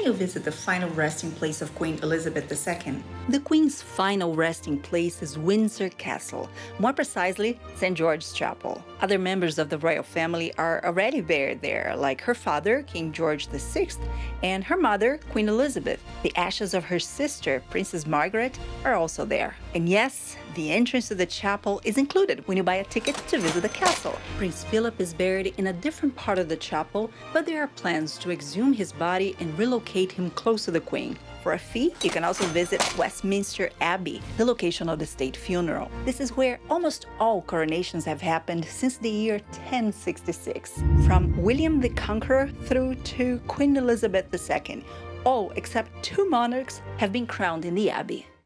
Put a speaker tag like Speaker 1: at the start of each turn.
Speaker 1: can you visit the final resting place of Queen Elizabeth II?
Speaker 2: The Queen's final resting place is Windsor Castle, more precisely, St. George's Chapel. Other members of the royal family are already buried there, like her father, King George VI, and her mother, Queen Elizabeth. The ashes of her sister, Princess Margaret, are also there. And yes, the entrance to the chapel is included when you buy a ticket to visit the castle. Prince Philip is buried in a different part of the chapel, but there are plans to exhume his body and relocate him close to the Queen. For a fee, you can also visit Westminster Abbey, the location of the state funeral. This is where almost all coronations have happened since the year 1066, from William the Conqueror through to Queen Elizabeth II. All except 2 monarchs have been crowned in the abbey.